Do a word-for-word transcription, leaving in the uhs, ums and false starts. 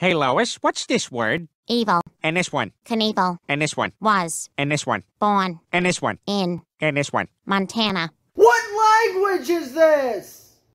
Hey, Lois, what's this word? Evil. And this one. Knievel. And this one. Was. And this one. Born. And this one. In. And this one. Montana. What language is this?